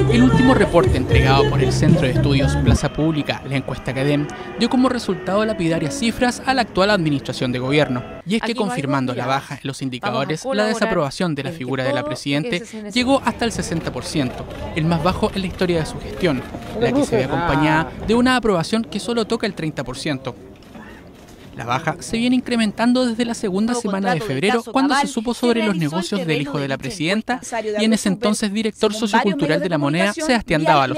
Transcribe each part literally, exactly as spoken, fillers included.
El último reporte entregado por el Centro de Estudios Plaza Pública, la encuesta Cadem, dio como resultado lapidarias cifras a la actual administración de gobierno. Y es que, confirmando la baja en los indicadores, la desaprobación de la figura de la Presidente llegó hasta el sesenta por ciento, el más bajo en la historia de su gestión, la que se ve acompañada de una aprobación que solo toca el treinta por ciento. La baja se viene incrementando desde la segunda semana de febrero, cuando se supo sobre los negocios del hijo de la presidenta y en ese entonces director sociocultural de La Moneda, Sebastián Dávalos.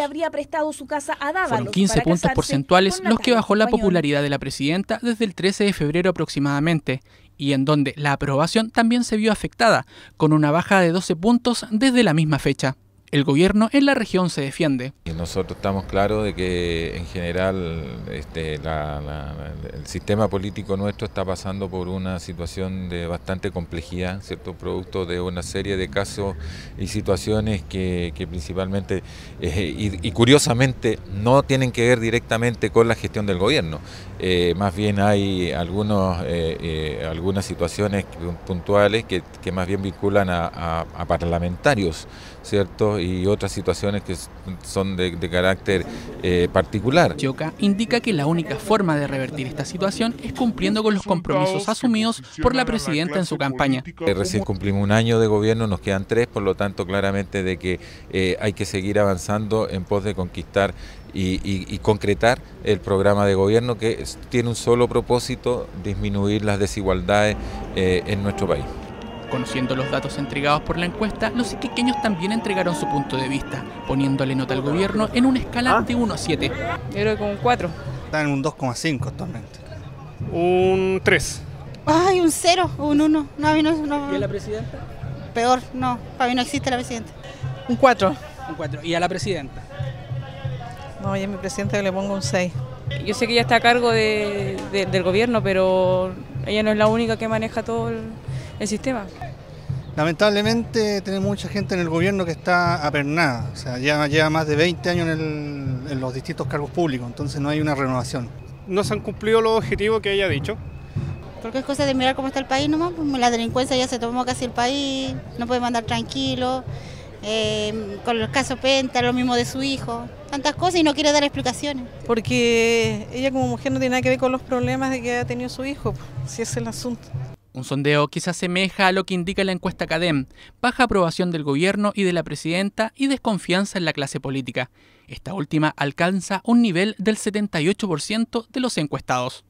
Fueron quince puntos porcentuales los que bajó la popularidad de la presidenta desde el trece de febrero aproximadamente, y en donde la aprobación también se vio afectada, con una baja de doce puntos desde la misma fecha. El gobierno en la región se defiende. Y nosotros estamos claros de que en general este, la, la, el sistema político nuestro está pasando por una situación de bastante complejidad, ¿cierto? Producto de una serie de casos y situaciones que, que principalmente eh, y, y curiosamente no tienen que ver directamente con la gestión del gobierno. Eh, más bien hay algunos, eh, eh, algunas situaciones puntuales que, que más bien vinculan a, a, a parlamentarios, ¿cierto? Y otras situaciones que son de, de carácter eh, particular. Choca indica que la única forma de revertir esta situación es cumpliendo con los compromisos asumidos por la presidenta en su campaña. Eh, recién cumplimos un año de gobierno, nos quedan tres, por lo tanto claramente de que eh, hay que seguir avanzando en pos de conquistar y, y, y concretar el programa de gobierno que tiene un solo propósito: disminuir las desigualdades eh, en nuestro país. Conociendo los datos entregados por la encuesta, los iquiqueños también entregaron su punto de vista, poniéndole nota al gobierno en una escala de uno a siete. Yo creo que un cuatro. Está en un dos coma cinco actualmente. Un tres. Ay, un cero, un uno. No, a mí no, no. ¿Y a la presidenta? Peor, no, para mí no existe la presidenta. Un cuatro. Un cuatro. ¿Y a la presidenta? No, yo a mi presidenta le pongo un seis. Yo sé que ella está a cargo de, de, del gobierno, pero ella no es la única que maneja todo el, el sistema. Lamentablemente tenemos mucha gente en el gobierno que está apernada, o sea, lleva, lleva más de veinte años en, el, en los distintos cargos públicos, entonces no hay una renovación. No se han cumplido los objetivos que ella ha dicho. Porque es cosa de mirar cómo está el país nomás, pues la delincuencia ya se tomó casi el país, no podemos andar tranquilos, eh, con los casos Penta, lo mismo de su hijo, tantas cosas, y no quiere dar explicaciones. Porque ella como mujer no tiene nada que ver con los problemas de que ha tenido su hijo, si ese es el asunto. Un sondeo que se asemeja a lo que indica la encuesta Cadem: baja aprobación del gobierno y de la presidenta y desconfianza en la clase política. Esta última alcanza un nivel del setenta y ocho por ciento de los encuestados.